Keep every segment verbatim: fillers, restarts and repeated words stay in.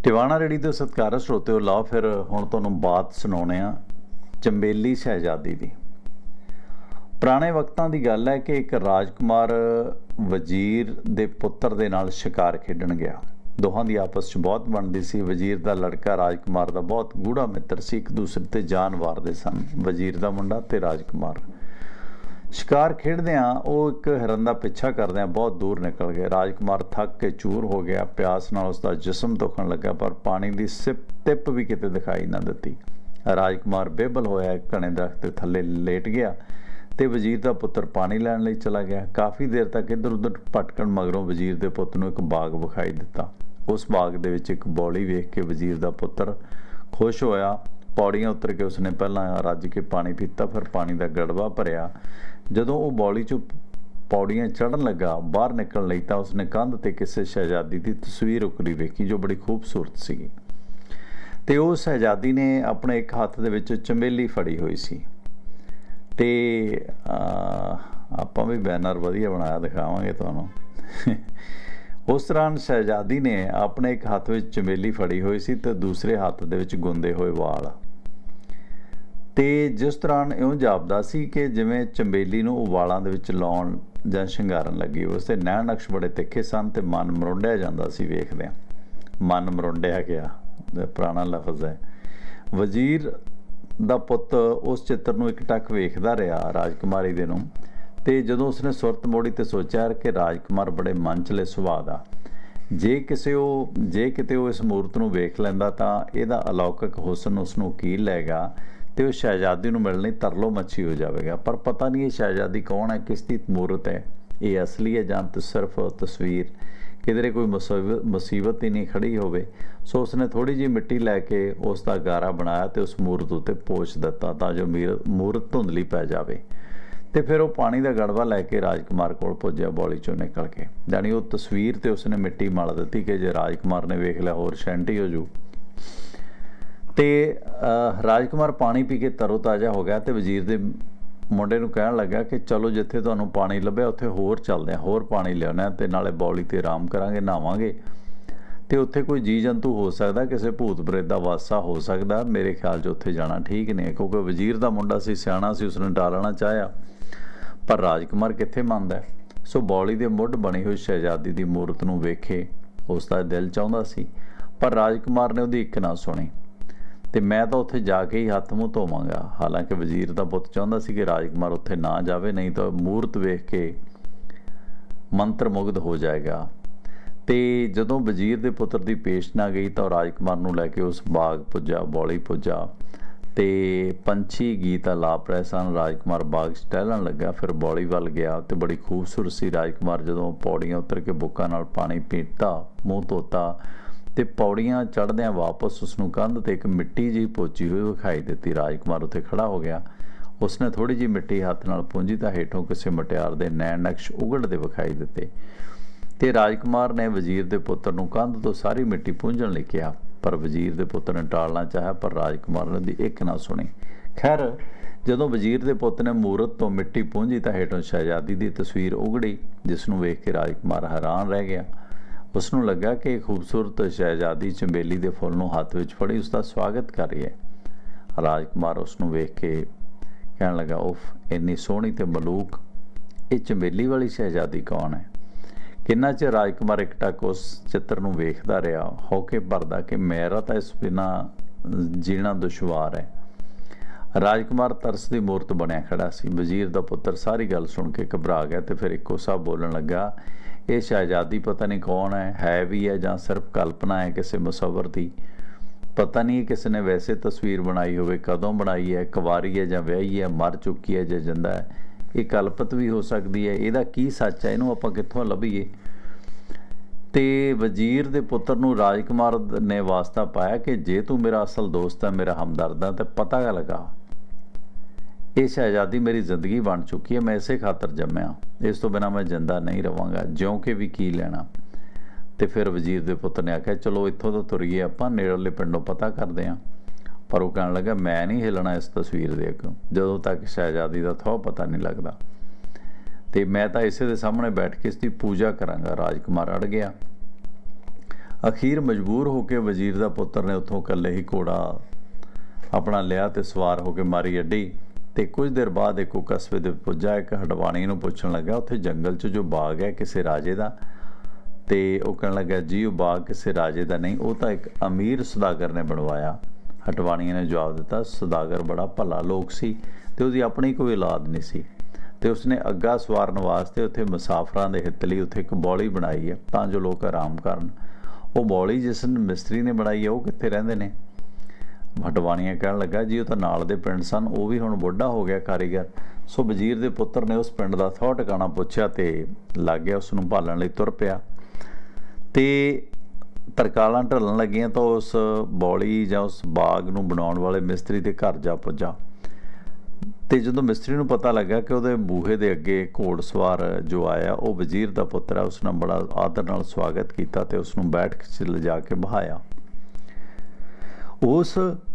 ਟਿਵਾਣਾ ਰੇੜੀ ਦੇ ਸਤਿਕਾਰਤ ਸਰੋਤਿਓ, ਲਓ ਫਿਰ ਹੁਣ ਤੁਹਾਨੂੰ ਬਾਤ ਸੁਣਾਉਂਦੇ ਹਾਂ ਚੰਬੇਲੀ ਸ਼ਹਿਜ਼ਾਦੀ ਦੀ। ਪੁਰਾਣੇ ਵਕਤਾਂ ਦੀ ਗੱਲ ਹੈ ਕਿ ਇੱਕ ਰਾਜਕੁਮਾਰ ਵਜ਼ੀਰ ਦੇ ਪੁੱਤਰ ਦੇ ਨਾਲ ਸ਼ਿਕਾਰ ਖੇਡਣ ਗਿਆ। ਦੋਹਾਂ ਦੀ ਆਪਸ 'ਚ ਬਹੁਤ ਬਣਦੀ ਸੀ। ਵਜ਼ੀਰ ਦਾ ਲੜਕਾ ਰਾਜਕੁਮਾਰ ਦਾ ਬਹੁਤ ਗੂੜਾ ਮਿੱਤਰ ਸੀ, ਇੱਕ ਦੂਸਰੇ 'ਤੇ ਜਾਨ ਵਾਰਦੇ ਸਨ, ਵਜ਼ੀਰ ਦਾ ਮੁੰਡਾ ਤੇ ਰਾਜਕੁਮਾਰ। शिकार खेडदियाँ वो एक हिरन का पिछा करदियाँ बहुत दूर निकल गए। राजकुमार थक के चूर हो गया, प्यास नाल उसका जिस्म दुखन लगा, पर पानी की सिप तिप भी किते दिखाई ना दिती। राजकुमार बेबल होया एक घने दरख्त के थले लेट गया ते वजीर का पुत्र पानी लैण लई चला गया। काफ़ी देर तक इधर उधर भटकण मगरों वजीर के पुत नूं एक बाग विखाई दिता। उस बाग दे विच एक बौली वेख के वजीर का पुत्र खुश होया। पौड़ियाँ उतर के उसने पहला रज के पानी पीता, फिर पानी का गड़वा भरिया। जदों वो बौली चों पौड़ियाँ चढ़न लगा बाहर निकल लई तां उसने कंध ते किसी शहजादी की तस्वीर उकरी वेखी जो बड़ी खूबसूरत सी। ते वो शहजादी ने अपने एक हाथ दे विच चंबेली फड़ी हुई सी। ते आपां भी बैनर वधिया बनाया दिखावांगे तुहानूं। उस दौरान शहजादी ने अपने एक हाथ में चंबेली फड़ी हुई सी ते दूसरे हाथ दे विच गुंदे हुए वाल। ते जिस दौरान इउं जापदा सी कि जिवें चंबेली नूं वालां दे विच लाउण जां शिंगारन लगी। उसदे नैण नक्श बड़े तिखे सन ते मन मरुंडिया जांदा सी वेखदिआं। मन मरुंडिया गया, पुराना लफज है। वजीर दा पुੱਤ उस चित्र नूं इक टक वेखदा रहा राजकुमारी दे नूं। ते जदों उसने सुरत मोड़ी ते सोचा कि राजकुमार बड़े मनचले सुभाਅ दा, जे किसे वो जे किते वो इस मूरत नूं वेख लैंदा तां इहदा अलौकिक हुसन उसनूं कील लैगा ते वो शहजादी नूं मिलण लई तरलो मच्छी हो जाएगा। पर पता नहीं ये शहजादी कौन है, किस दी मूरत है, ये असली है जां सिर्फ तस्वीर, किधरे कोई मुसीबत मुसीबत ही नहीं खड़ी होवे। सो उसने थोड़ी जी मिट्टी लैके उसका गारा बनाया तो उस मूरत उत्ते पोछ दिता तां जो मूरत धुंधली पै जावे। तो फिर वो पानी का गड़वा लैके राजकुमार कोल पुज्या बौली चों निकल के। जानी वो तस्वीर तो उसने मिट्टी मल दी कि जे राजकुमार ने वेख लिया होर शैंटी हो जू। तो राजकुमार पानी पी के तरो ताज़ा हो गया तो वजीर के मुंडे नूं कहण लगा कि चलो जिथे तुहानूं पानी लभ्या उत्थे होर चलदे हां, होर पानी लिआउणे ते नाले बौली ते आराम करांगे, नहावांगे। तो उत्थे कोई जी जंतु हो सकदा, किसी भूत प्रेत दा वासा हो सकदा। मेरे ख्याल च उत्थे जाना ठीक नहीं, क्योंकि वजीर दा मुंडा सी, सियाणा सी, उसने टालना चाहया पर राजकुमार कित्थे मंनदा है। सो बौली दे मुੱਢ बनी हुई शहजादी दी मूरत नूं वेखे उसका दिल चाहुंदा सी, पर राजकुमार ने उहदी इक ना सुनी। तो मैं तो उत्थे जाके ही हत्थ मूँह धोवांगा। हालांकि वजीर दा पुੱਤ चाहुंदा सी कि राजकुमार उत्थे ना जावे, नहीं तो मूरत वेख के मंत्र मुग्ध हो जाएगा। तो जदों वजीर दे पुत्र दी पेश ना गई तो राजकुमार नूं लैके उस बाग पुज्जा, बौली पुज्जा ते पंछी गीत आलाप रहे सन। राजकुमार बाग च टहलन लगा, फिर बौली वल गया तो बड़ी खूबसूरत सी। राजकुमार जदों पौड़ियाँ उतर के बुक्कां नाल पानी पीता, मूँह धोता तो पौड़ियाँ चढ़द्यां वापस उसनूं कंध ते एक मिट्टी जी पोची हुई विखाई दिती। राजकुमार उत्थे खड़ा हो गया। उसने थोड़ी जी मिट्टी हत्थ नाल पूंजी तो हेठों किसी मुटियार दे नैण नक्श उगड़ते विखाई दिते। तो राजकुमार ने वजीर के पुत्र नूं कंध तो सारी मिट्टी पूंजण लई कहा, पर वजीर के पुत्र ने टालना चाहा, पर राजकुमार ने दी एक ना सुनी। खैर जदों वजीर के पुत्र ने मूरत तो मिट्टी पूंजी तो हेठों शहजादी की तस्वीर उगड़ी, जिसनूं वेख के राजकुमार हैरान रह गया। उसनूं लगा कि खूबसूरत शहजादी चंबेली के फुल नूं हत्थ विच फड़ी उसका स्वागत कर रही है। राजकुमार उसनूं वेख के कहण लगा, उफ इन्नी सोहणी ते मलूक, ये चंबेली वाली शहजादी कौन है। किन्ना चिर राजकुमार एक टक उस चित्र नूं वेखदा रहा, होके भरदा कि मेरा तो इस बिना जीना दुश्वार है। राजकुमार तरस दी मूरत बनया खड़ा सी। वजीर दा पुत्र सारी गल सुन के घबरा गया तो फिर इक्को साह बोलन लगा, ये शहजादी पता नहीं कौन है, है भी है जां सिर्फ कल्पना है किसी मुसव्वर दी। पता नहीं किसी ने वैसे तस्वीर बनाई होवे, कदों बनाई है, कुवारी है जां विआही है, मर चुकी है जां जिंदा है, ये कल्पत भी हो सकती है। इहदा की सच है, इहनूं आपां कित्थों लभीए। ते वजीर दे पुत्र नूं राजकुमार ने वास्ता पाया कि जे तू मेरा असल दोस्त है, मेरा हमदर्द है, तो पता लगा ये शहजादी मेरी जिंदगी बन चुकी है, मैं इसे खातर जम्मिया, इस तो बिना मैं जिंदा नहीं रवांगा, ज्यों के भी की लेना। तो फिर वजीर के पुत्र ने आख्या, चलो इत्थों तो तुरीए, आपां नेड़ले पिंडों पता करते हैं। पर वो कहने लगा, मैं नहीं हिलना इस तस्वीर दे अगों जदों तक शहजादी का थौ पता नहीं लगता। तो मैं तो इसे दे सामने बैठ के इसकी पूजा करांगा। राजकुमार अड़ गया। ਅਖੀਰ ਮਜਬੂਰ ਹੋ ਕੇ ਵਜ਼ੀਰ ਦਾ ਪੁੱਤਰ ਨੇ ਉੱਥੋਂ ਇਕੱਲੇ ਹੀ ਘੋੜਾ ਆਪਣਾ ਲਿਆ ਤੇ ਸਵਾਰ ਹੋ ਕੇ ਮਾਰੀ ਅੱਡੀ। ਤੇ ਕੁਝ ਦੇਰ ਬਾਅਦ ਇੱਕ ਉਹ ਕਸਬੇ ਦੇ ਪੁੱਜਾ। ਇੱਕ ਹਡਵਾਣੀ ਨੂੰ ਪੁੱਛਣ ਲੱਗਾ ਉੱਥੇ ਜੰਗਲ 'ਚ ਜੋ ਬਾਗ ਹੈ ਕਿਸੇ ਰਾਜੇ ਦਾ? ਤੇ ਉਹ ਕਹਿਣ ਲੱਗਾ ਜੀ ਉਹ ਬਾਗ ਕਿਸੇ ਰਾਜੇ ਦਾ ਨਹੀਂ, ਉਹ ਤਾਂ ਇੱਕ ਅਮੀਰ ਸੁਦਾਗਰ ਨੇ ਬਣਵਾਇਆ। ਹਟਵਾਣੀਆਂ ਨੇ ਜਵਾਬ ਦਿੱਤਾ ਸੁਦਾਗਰ ਬੜਾ ਭਲਾ ਲੋਕ ਸੀ ਤੇ ਉਹਦੀ ਆਪਣੀ ਕੋਈ ਔਲਾਦ ਨਹੀਂ ਸੀ ਤੇ ਉਸਨੇ ਅੱਗਾ ਸਵਾਰਨ ਵਾਸਤੇ ਉੱਥੇ ਮੁਸਾਫਰਾਂ ਦੇ ਹਿੱਤ ਲਈ ਉੱਥੇ ਇੱਕ ਬੌਲੀ ਬਣਾਈ ਹੈ ਤਾਂ ਜੋ ਲੋਕ ਆਰਾਮ ਕਰਨ। ਉਹ ਬੌਲੀ ਜਿਸ ਮਿਸਤਰੀ ਨੇ ਬਣਾਈ ਹੈ ਉਹ ਕਿੱਥੇ ਰਹਿੰਦੇ ਨੇ? ਹਟਵਾਣੀਆਂ ਕਹਿਣ ਲੱਗਾ ਜੀ ਉਹ ਤਾਂ ਨਾਲ ਦੇ ਪਿੰਡ ਸਨ, ਉਹ ਵੀ ਹੁਣ ਬੁੱਢਾ ਹੋ ਗਿਆ ਕਾਰੀਗਰ। ਸੋ ਵਜ਼ੀਰ ਦੇ ਪੁੱਤਰ ਨੇ ਉਸ ਪਿੰਡ ਦਾ ਥਹੁ ਟਿਕਾਣਾ ਪੁੱਛਿਆ ਤੇ ਲੱਗ ਗਿਆ ਉਸ ਨੂੰ ਭਾਲਣ ਲਈ ਤੁਰ ਪਿਆ। ਤੇ ਤਰਕਾਲਾਂ ਢਲਣ ਲੱਗੀਆਂ ਤਾਂ ਉਸ ਬੌਲੀ ਜਾਂ ਉਸ ਬਾਗ ਨੂੰ ਬਣਾਉਣ ਵਾਲੇ ਮਿਸਤਰੀ ਦੇ ਘਰ ਜਾ ਪੁੱਜਾ। ਤੇ ਜਦੋਂ ਮਿਸਤਰੀ ਨੂੰ ਪਤਾ ਲੱਗਾ ਕਿ ਉਹਦੇ ਬੂਹੇ ਦੇ ਅੱਗੇ ਘੋੜ ਸਵਾਰ ਜੋ ਆਇਆ ਉਹ ਵਜ਼ੀਰ ਦਾ ਪੁੱਤਰ ਹੈ, ਉਸ ਨੇ ਬੜਾ ਆਦਰ ਨਾਲ ਸਵਾਗਤ ਕੀਤਾ ਤੇ ਉਸ ਨੂੰ ਬੈਠ ਕੇ ਲਿਜਾ ਕੇ ਬਹਾਇਆ। ਉਸ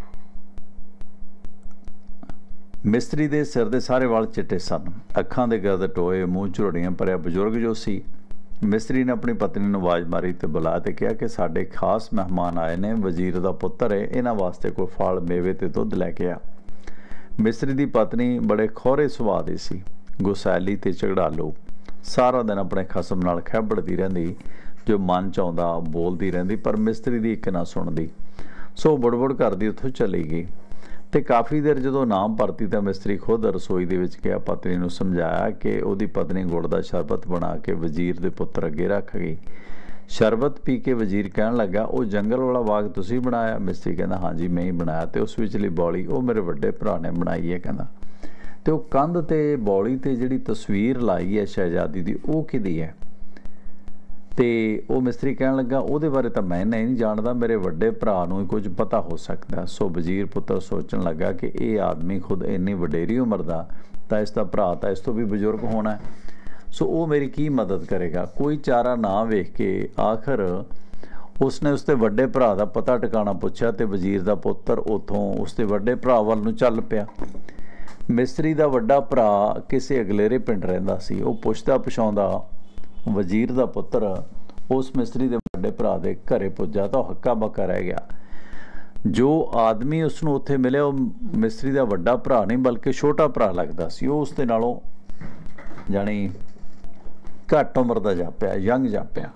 ਮਿਸਤਰੀ ਦੇ ਸਿਰ ਦੇ ਸਾਰੇ ਵਾਲ ਚਿੱਟੇ ਸਨ, ਅੱਖਾਂ ਦੇ ਗਰਦ ਟੋਏ, ਮੂੰਹ ਝੁਰੜੀਆਂ ਭਰਿਆ ਬਜ਼ੁਰਗ ਜੋ ਸੀ। ਮਿਸਤਰੀ ਨੇ ਆਪਣੀ ਪਤਨੀ ਨੂੰ ਆਵਾਜ਼ ਮਾਰੀ ਤੇ ਬੁਲਾ ਤੇ ਕਿਹਾ ਕਿ ਸਾਡੇ ਖਾਸ ਮਹਿਮਾਨ ਆਏ ਨੇ, ਵਜ਼ੀਰ ਦਾ ਪੁੱਤਰ ਹੈ, ਇਹਨਾਂ ਵਾਸਤੇ ਕੋਈ ਫਲ ਮੇਵੇ ਤੇ ਦੁੱਧ ਲੈ ਕੇ ਆ। ਮਿਸਤਰੀ ਦੀ ਪਤਨੀ ਬੜੇ ਖੋਰੇ ਸੁਭਾਅ ਦੀ ਸੀ, ਗੁਸੈਲੀ ਤੇ ਝਗੜਾਲੂ। ਸਾਰਾ ਦਿਨ ਆਪਣੇ ਖਸਮ ਨਾਲ ਖਹਿਬੜਦੀ ਰਹਿੰਦੀ, ਜੋ ਮਨ ਚ ਆਉਂਦਾ ਬੋਲਦੀ ਰਹਿੰਦੀ, ਪਰ ਮਿਸਤਰੀ ਦੀ ਇੱਕ ਨਾ ਸੁਣਦੀ। ਸੋ ਬੁੜਬੁੜ ਕਰਦੀ ਉੱਥੋਂ ਚਲੀ ਗਈ। ਤੇ ਕਾਫੀ ਦੇਰ ਜਦੋਂ ਨਾਮ ਭਰਤੀ ਤਾਂ ਮਿਸਤਰੀ ਖੁਦ ਰਸੋਈ ਦੇ ਵਿੱਚ ਗਿਆ, ਪਤਨੀ ਨੂੰ ਸਮਝਾਇਆ ਕਿ ਉਹਦੀ ਪਤਨੀ ਗੁੜ ਦਾ ਸ਼ਰਬਤ ਬਣਾ ਕੇ ਵਜ਼ੀਰ ਦੇ ਪੁੱਤਰ ਅੱਗੇ ਰੱਖ ਗਈ। ਸ਼ਰਬਤ ਪੀ ਕੇ ਵਜ਼ੀਰ ਕਹਿਣ ਲੱਗਾ ਉਹ ਜੰਗਲ ਵਾਲਾ ਬਾਗ ਤੁਸੀਂ ਬਣਾਇਆ? ਮਿਸਤਰੀ ਕਹਿੰਦਾ ਹਾਂਜੀ ਮੈਂ ਹੀ ਬਣਾਇਆ। ਤੇ ਉਸ ਵਿਚਲੀ ਬੌਲੀ ਉਹ ਮੇਰੇ ਵੱਡੇ ਭਰਾ ਨੇ ਬਣਾਈ ਹੈ ਕਹਿੰਦਾ। ਤੇ ਉਹ ਕੰਧ ਤੇ ਬੌਲੀ ਤੇ ਜਿਹੜੀ ਤਸਵੀਰ ਲਾਈ ਹੈ ਸ਼ਹਿਜ਼ਾਦੀ ਦੀ ਉਹ ਕਿਹਦੀ ਹੈ? ਤੇ ਉਹ ਮਿਸਤਰੀ ਕਹਿਣ ਲੱਗਾ ਉਹਦੇ ਬਾਰੇ ਤਾਂ ਮੈਂ ਨਹੀਂ ਜਾਣਦਾ, ਮੇਰੇ ਵੱਡੇ ਭਰਾ ਨੂੰ ਹੀ ਕੁਝ ਪਤਾ ਹੋ ਸਕਦਾ। ਸੋ ਵਜ਼ੀਰ ਪੁੱਤਰ ਸੋਚਣ ਲੱਗਾ ਕਿ ਇਹ ਆਦਮੀ ਖੁਦ ਇੰਨੀ ਵਡੇਰੀ ਉਮਰ ਦਾ, ਤਾਂ ਇਸ ਦਾ ਭਰਾ ਤਾਂ ਇਸ ਤੋਂ ਵੀ ਬਜ਼ੁਰਗ ਹੋਣਾ, ਸੋ ਉਹ ਮੇਰੀ ਕੀ ਮਦਦ ਕਰੇਗਾ? ਕੋਈ ਚਾਰਾ ਨਾ ਵੇਖ ਕੇ ਆਖਰ ਉਸਨੇ ਉਸਦੇ ਵੱਡੇ ਭਰਾ ਦਾ ਪਤਾ ਟਿਕਾਣਾ ਪੁੱਛਿਆ ਤੇ ਵਜ਼ੀਰ ਦਾ ਪੁੱਤਰ ਉੱਥੋਂ ਉਸਦੇ ਵੱਡੇ ਭਰਾ ਵੱਲ ਨੂੰ ਚੱਲ ਪਿਆ। ਮਿਸਤਰੀ ਦਾ ਵੱਡਾ ਭਰਾ ਕਿਸੇ ਅਗਲੇਰੇ ਪਿੰਡ ਰਹਿੰਦਾ ਸੀ। ਉਹ ਪੁੱਛਦਾ ਪਛਾਉਂਦਾ ਵਜ਼ੀਰ ਦਾ ਪੁੱਤਰ ਉਸ ਮਿਸਤਰੀ ਦੇ ਵੱਡੇ ਭਰਾ ਦੇ ਘਰੇ ਪੁੱਜਾ ਤਾਂ ਉਹ ਹੱਕਾ ਬੱਕਾ ਰਹਿ ਗਿਆ। ਜੋ ਆਦਮੀ ਉਸ ਨੂੰ ਉੱਥੇ ਮਿਲਿਆ ਉਹ ਮਿਸਤਰੀ ਦਾ ਵੱਡਾ ਭਰਾ ਨਹੀਂ ਬਲਕਿ ਛੋਟਾ ਭਰਾ ਲੱਗਦਾ ਸੀ। ਉਹ ਉਸ ਦੇ ਨਾਲੋਂ ਜਾਣੀ ਘੱਟ ਉਮਰ ਦਾ ਜਾਪਿਆ, ਯੰਗ ਜਾਪਿਆ।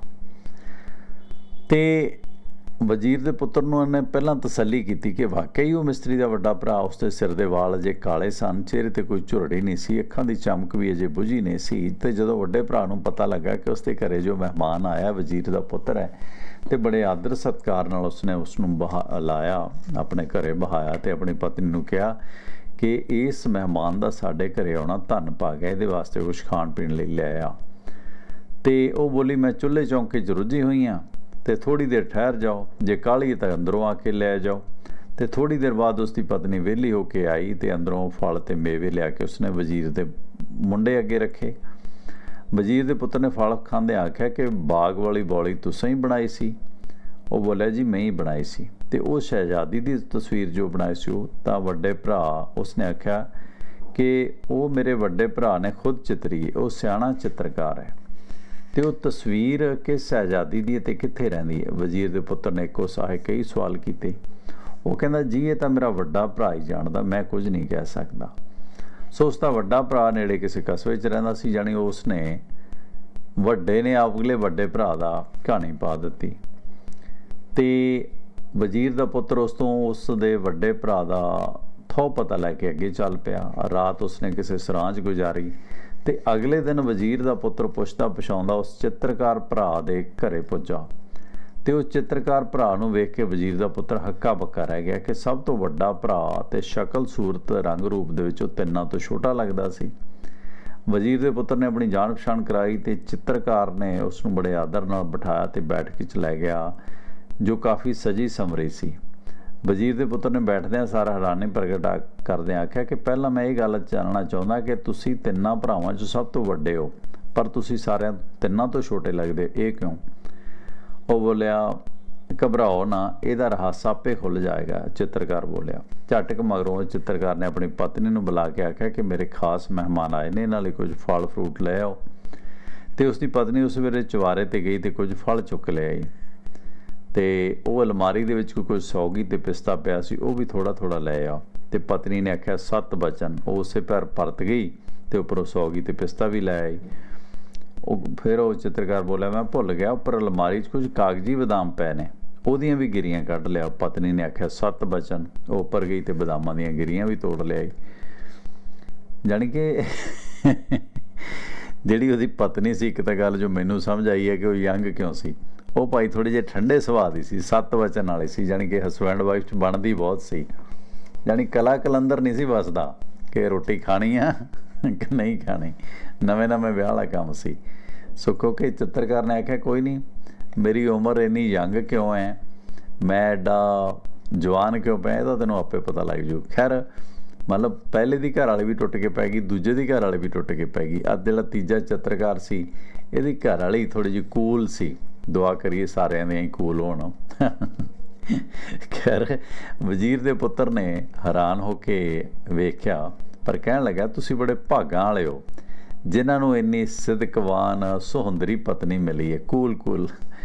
ਤੇ ਵਜ਼ੀਰ ਦੇ ਪੁੱਤਰ ਨੂੰ ਉਹਨੇ ਪਹਿਲਾਂ ਤਸੱਲੀ ਕੀਤੀ ਕਿ ਵਾਕਈ ਉਹ ਮਿਸਤਰੀ ਦਾ ਵੱਡਾ ਭਰਾ। ਉਸਦੇ ਸਿਰ ਦੇ ਵਾਲ ਅਜੇ ਕਾਲੇ ਸਨ, ਚਿਹਰੇ ਤੇ ਕੋਈ ਝੁਰੜੀ ਨਹੀਂ ਸੀ, ਅੱਖਾਂ ਦੀ ਚਮਕ ਵੀ ਅਜੇ ਬੁਝੀ ਨਹੀਂ ਸੀ। ਤੇ ਜਦੋਂ ਵੱਡੇ ਭਰਾ ਨੂੰ ਪਤਾ ਲੱਗਾ ਕਿ ਉਸਦੇ ਘਰੇ ਜੋ ਮਹਿਮਾਨ ਆਇਆ ਵਜ਼ੀਰ ਦਾ ਪੁੱਤਰ ਹੈ ਤੇ ਬੜੇ ਆਦਰ ਸਤਿਕਾਰ ਨਾਲ ਉਸਨੇ ਉਸ ਨੂੰ ਬਹਾ ਲਾਇਆ, ਆਪਣੇ ਘਰੇ ਬਹਾਇਆ ਤੇ ਆਪਣੀ ਪਤਨੀ ਨੂੰ ਕਿਹਾ ਕਿ ਇਸ ਮਹਿਮਾਨ ਦਾ ਸਾਡੇ ਘਰੇ ਆਉਣਾ ਧੰਨ ਭਾਗ ਹੈ, ਇਹਦੇ ਵਾਸਤੇ ਕੁਛ ਖਾਣ ਪੀਣ ਲਈ ਲੈ ਆ। ਤੇ ਉਹ ਬੋਲੀ ਮੈਂ ਚੁੱਲ੍ਹੇ ਚੌਂਕੇ 'ਚ ਰੁੱਝੀ ਹੋਈ ਹਾਂ ਤੇ ਥੋੜ੍ਹੀ ਦੇਰ ਠਹਿਰ ਜਾਓ, ਜੇ ਕਾਹਲੀ ਤਾਂ ਅੰਦਰੋਂ ਆ ਕੇ ਲੈ ਜਾਓ। ਤੇ ਥੋੜ੍ਹੀ ਦੇਰ ਬਾਅਦ ਉਸਦੀ ਪਤਨੀ ਵਿਹਲੀ ਹੋ ਕੇ ਆਈ ਤੇ ਅੰਦਰੋਂ ਫਲ ਤੇ ਮੇਵੇ ਲਿਆ ਕੇ ਉਸਨੇ ਵਜ਼ੀਰ ਦੇ ਮੁੰਡੇ ਅੱਗੇ ਰੱਖੇ। ਵਜ਼ੀਰ ਦੇ ਪੁੱਤਰ ਨੇ ਫਲ ਖਾਂਦੇ ਆਖਿਆ ਕਿ ਬਾਗ ਵਾਲੀ ਬੌਲੀ ਤੁਸੀਂ ਹੀ ਬਣਾਈ ਸੀ? ਉਹ ਬੋਲਿਆ ਜੀ ਮੈਂ ਹੀ ਬਣਾਈ ਸੀ। ਤੇ ਉਹ ਸ਼ਹਿਜ਼ਾਦੀ ਦੀ ਤਸਵੀਰ ਜੋ ਬਣਾਈ ਸੀ ਉਹ ਤਾਂ ਵੱਡੇ ਭਰਾ ਉਸਨੇ ਆਖਿਆ ਕਿ ਉਹ ਮੇਰੇ ਵੱਡੇ ਭਰਾ ਨੇ ਖੁਦ ਚਿੱਤਰੀ ਹੈ, ਉਹ ਸਿਆਣਾ ਚਿੱਤਰਕਾਰ ਹੈ। ਤੇ ਉਹ ਤਸਵੀਰ ਕਿਸ ਸ਼ਹਿਜ਼ਾਦੀ ਦੀ ਤੇ ਕਿੱਥੇ ਰਹਿੰਦੀ ਹੈ? ਵਜ਼ੀਰ ਦੇ ਪੁੱਤਰ ਨੇ ਇੱਕੋ ਸਾਹੇ ਕਈ ਸਵਾਲ ਕੀਤੇ। ਉਹ ਕਹਿੰਦਾ ਜੀ ਇਹ ਤਾਂ ਮੇਰਾ ਵੱਡਾ ਭਰਾ ਹੀ ਜਾਣਦਾ, ਮੈਂ ਕੁਝ ਨਹੀਂ ਕਹਿ ਸਕਦਾ। ਸੋ ਉਸ ਦਾ ਵੱਡਾ ਭਰਾ ਨੇੜੇ ਕਿਸੇ ਕਸਬੇ 'ਚ ਰਹਿੰਦਾ ਸੀ, ਜਾਣੀ ਉਸ ਨੇ ਵੱਡੇ ਨੇ ਆਪਲੇ ਵੱਡੇ ਭਰਾ ਦਾ ਕਹਾਣੀ ਪਾ ਦਿੱਤੀ। ਤੇ ਵਜ਼ੀਰ ਦਾ ਪੁੱਤਰ ਉਸ ਤੋਂ ਉਸ ਦੇ ਵੱਡੇ ਭਰਾ ਦਾ ਥਹੁ ਪਤਾ ਲੈ ਕੇ ਅੱਗੇ ਚੱਲ ਪਿਆ। ਰਾਤ ਉਸਨੇ ਕਿਸੇ ਸਰਾਂ 'ਚ ਗੁਜ਼ਾਰੀ ਤੇ ਅਗਲੇ ਦਿਨ ਵਜ਼ੀਰ ਦਾ ਪੁੱਤਰ ਪੁੱਛਦਾ ਪਛਾਉਂਦਾ ਉਸ ਚਿੱਤਰਕਾਰ ਭਰਾ ਦੇ ਘਰੇ ਪੁੱਜਾ। ਤੇ ਉਹ ਚਿੱਤਰਕਾਰ ਭਰਾ ਨੂੰ ਵੇਖ ਕੇ ਵਜ਼ੀਰ ਦਾ ਪੁੱਤਰ ਹੱਕਾ ਬੱਕਾ ਰਹਿ ਗਿਆ ਕਿ ਸਭ ਤੋਂ ਵੱਡਾ ਭਰਾ ਤੇ ਸ਼ਕਲ ਸੂਰਤ ਰੰਗ ਰੂਪ ਦੇ ਵਿੱਚ ਉਹ ਤਿੰਨਾਂ ਤੋਂ ਛੋਟਾ ਲੱਗਦਾ ਸੀ। ਵਜ਼ੀਰ ਦੇ ਪੁੱਤਰ ਨੇ ਆਪਣੀ ਜਾਣ ਪਛਾਣ ਕਰਾਈ ਤੇ ਚਿੱਤਰਕਾਰ ਨੇ ਉਸ ਨੂੰ ਬੜੇ ਆਦਰ ਨਾਲ ਬਿਠਾਇਆ ਤੇ ਬੈਠਕ 'ਚ ਲੈ ਗਿਆ ਜੋ ਕਾਫੀ ਸਜੀ ਸੰਵਰੀ ਸੀ। ਵਜ਼ੀਰ ਦੇ ਪੁੱਤਰ ਨੇ ਬੈਠਦਿਆਂ ਸਾਰਾ ਹੈਰਾਨੀ ਪ੍ਰਗਟ ਕਰਦਿਆਂ ਆਖਿਆ ਕਿ ਪਹਿਲਾਂ ਮੈਂ ਇਹ ਗੱਲ ਜਾਣਨਾ ਚਾਹੁੰਦਾ ਕਿ ਤੁਸੀਂ ਤਿੰਨਾਂ ਭਰਾਵਾਂ 'ਚੋਂ ਸਭ ਤੋਂ ਵੱਡੇ ਹੋ, ਪਰ ਤੁਸੀਂ ਸਾਰਿਆਂ ਤਿੰਨਾਂ ਤੋਂ ਛੋਟੇ ਲੱਗਦੇ, ਇਹ ਕਿਉਂ? ਉਹ ਬੋਲਿਆ ਘਬਰਾਓ ਨਾ, ਇਹਦਾ ਰਹੱਸ ਆਪੇ ਖੁੱਲ੍ਹ ਜਾਏਗਾ। ਚਿੱਤਰਕਾਰ ਬੋਲਿਆ। ਝਟਕ ਮਗਰੋਂ ਚਿੱਤਰਕਾਰ ਨੇ ਆਪਣੀ ਪਤਨੀ ਨੂੰ ਬੁਲਾ ਕੇ ਆਖਿਆ ਕਿ ਮੇਰੇ ਖਾਸ ਮਹਿਮਾਨ ਆਏ ਨੇ, ਇਹਨਾਂ ਲਈ ਕੁਝ ਫਲ ਫਰੂਟ ਲੈ ਆਓ। ਤੇ ਉਸਦੀ ਪਤਨੀ ਉਸ ਵੇਲੇ ਚੁਬਾਰੇ ਤੇ ਗਈ ਤੇ ਕੁਝ ਫਲ ਚੁੱਕ ਲੈ ਆਈ। ਤੇ ਉਹ ਅਲਮਾਰੀ ਦੇ ਵਿੱਚ ਕੋਈ ਸੌਗੀ ਤੇ ਪਿਸਤਾ ਪਿਆ ਸੀ, ਉਹ ਵੀ ਥੋੜਾ ਥੋੜਾ ਲੈ ਆ। ਤੇ ਪਤਨੀ ਨੇ ਆਖਿਆ ਸੱਤ ਬਚਨ, ਉਹ ਉਸੇ ਪੈਰ ਪਰਤ ਗਈ ਤੇ ਉੱਪਰੋਂ ਸੌਗੀ ਤੇ ਪਿਸਤਾ ਵੀ ਲੈ ਆਈ। ਉਹ ਫਿਰ ਉਹ ਚਿੱਤਰਕਾਰ ਬੋਲਿਆ ਮੈਂ ਭੁੱਲ ਗਿਆ ਉੱਪਰ ਅਲਮਾਰੀ 'ਚ ਕੁਝ ਕਾਗਜ਼ੀ ਬਦਾਮ ਪਏ ਨੇ, ਉਹਦੀਆਂ ਵੀ ਗਿਰੀਆਂ ਕੱਢ ਲਿਆ। ਪਤਨੀ ਨੇ ਆਖਿਆ ਸੱਤ ਬਚਨ, ਉਹ ਉੱਪਰ ਗਈ ਤੇ ਬਦਾਮਾਂ ਦੀਆਂ ਗਿਰੀਆਂ ਵੀ ਤੋੜ ਲਿਆਈ। ਜਾਣੀ ਕਿ ਜਿਹੜੀ ਉਹਦੀ ਪਤਨੀ ਸੀ, ਇੱਕ ਤਾਂ ਗੱਲ ਜੋ ਮੈਨੂੰ ਸਮਝ ਆਈ ਹੈ ਕਿ ਉਹ ਯੰਗ ਕਿਉਂ ਸੀ, ਉਹ ਭਾਈ ਥੋੜ੍ਹੇ ਜਿਹੇ ਠੰਡੇ ਸੁਭਾਅ ਦੀ ਸੀ, ਸੱਤ ਵਚਨ ਵਾਲੀ ਸੀ, ਜਾਣੀ ਕਿ ਹਸਬੈਂਡ ਵਾਈਫ 'ਚ ਬਣਦੀ ਬਹੁਤ ਸੀ। ਜਾਣੀ ਕਲਾ ਕਲੰਦਰ ਨਹੀਂ ਸੀ ਵੱਸਦਾ ਕਿ ਰੋਟੀ ਖਾਣੀ ਆ ਕਿ ਨਹੀਂ ਖਾਣੀ, ਨਵੇਂ ਨਵੇਂ ਵਿਆਹ ਵਾਲਾ ਕੰਮ ਸੀ। ਸੋ ਕਿਉਂਕਿ ਚਿੱਤਰਕਾਰ ਨੇ ਆਖਿਆ ਕੋਈ ਨਹੀਂ, ਮੇਰੀ ਉਮਰ ਇੰਨੀ ਯੰਗ ਕਿਉਂ ਹੈ, ਮੈਂ ਐਡਾ ਜਵਾਨ ਕਿਉਂ ਪਿਆ, ਇਹਦਾ ਤੈਨੂੰ ਆਪੇ ਪਤਾ ਲੱਗ ਜੂ। ਖੈਰ ਮਤਲਬ ਪਹਿਲੇ ਦੀ ਘਰ ਵਾਲੀ ਵੀ ਟੁੱਟ ਕੇ ਪੈ ਗਈ, ਦੂਜੇ ਦੀ ਘਰ ਵਾਲੀ ਵੀ ਟੁੱਟ ਕੇ ਪੈ ਗਈ। ਅੱਜ ਜਿਹੜਾ ਤੀਜਾ ਚਿੱਤਰਕਾਰ ਸੀ, ਇਹਦੀ ਘਰ ਵਾਲੀ ਥੋੜ੍ਹੀ ਜਿਹੀ ਕੂਲ ਸੀ। ਦੁਆ ਕਰੀਏ ਸਾਰਿਆਂ ਦੇ ਹੀ ਕੂਲ ਹੋਣ। ਖੈਰ ਵਜ਼ੀਰ ਦੇ ਪੁੱਤਰ ਨੇ ਹੈਰਾਨ ਹੋ ਕੇ ਵੇਖਿਆ, ਪਰ ਕਹਿਣ ਲੱਗਾ ਤੁਸੀਂ ਬੜੇ ਭਾਗਾਂ ਵਾਲੇ ਹੋ ਜਿਨ੍ਹਾਂ ਨੂੰ ਇੰਨੀ ਸਿਦਕਵਾਨ ਸੁਹੰਦਰੀ ਪਤਨੀ ਮਿਲੀ ਹੈ, ਕੂਲ ਕੂਲ।